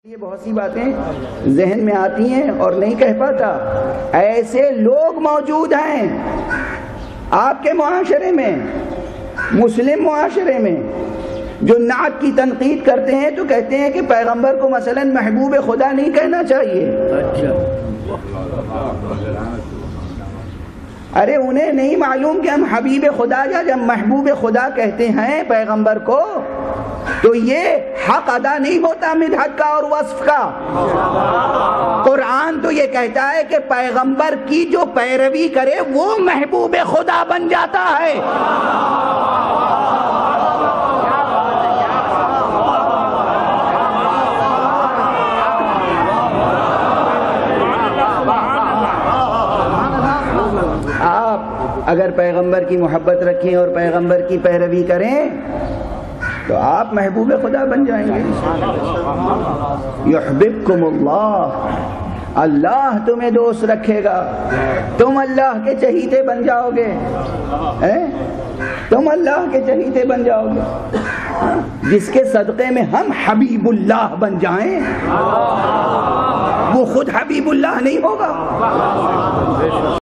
یہ بہت سی باتیں ذہن میں آتی ہیں اور نہیں کہہ پاتا. ایسے لوگ موجود ہیں آپ کے معاشرے میں، مسلم معاشرے میں، جو نعت کی تنقید کرتے ہیں تو کہتے ہیں کہ پیغمبر کو مثلا محبوب خدا نہیں کہنا چاہیے. ارے انہیں نہیں معلوم کہ ہم حبیب خدا یا جب محبوب خدا کہتے ہیں پیغمبر کو تو یہ حق ادا نہیں ہوتا مدحت کا اور وصف کا. قرآن تو یہ کہتا ہے کہ پیغمبر کی جو پیروی کرے وہ محبوب خدا بن جاتا ہے. آپ اگر پیغمبر کی محبت رکھیں اور پیغمبر کی پیروی کریں تو آپ محبوب خدا بن جائیں گے. یحببکم اللہ، اللہ تمہیں دوست رکھے گا، تم اللہ کے چہیتے بن جاؤ گے، تم اللہ کے چہیتے بن جاؤ گے. جس کے صدقے میں ہم حبیب اللہ بن جائیں وہ خود حبیب اللہ نہیں ہوگا.